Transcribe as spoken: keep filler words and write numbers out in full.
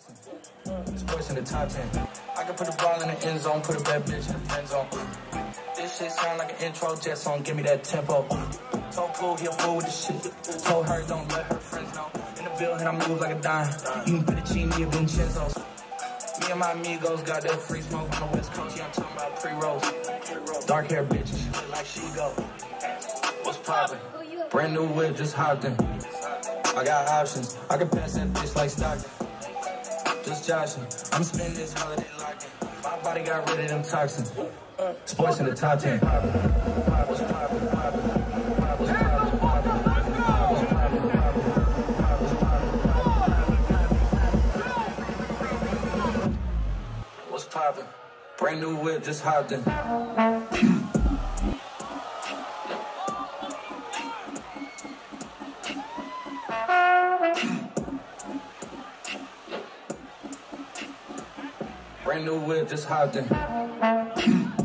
Sports in the top ten. I can put the ball in the end zone, put a bad bitch in the friend zone. This shit sound like an intro jet song, give me that tempo. Told Pooh he a fool with the shit. Told her don't let her friends know. In the building I move like a dime. You can put a chini or Vincenzo's. Me and my amigos got that free smoke on the West Coast. Yeah, I'm talking about pre-rolls. Dark hair bitch, she look like she go. What's poppin'? Brand new whip, just hopped in. I got options, I can pass that bitch like Stockton. Just joshing, I'm spending this holiday locked in. My body got rid of them toxins. Sports in the top ten. What's poppin', poppin', what's poppin', poppin', what's poppin', poppin', what's poppin'? Brand new whip, just hopped in. Brand new whip, just hopped in.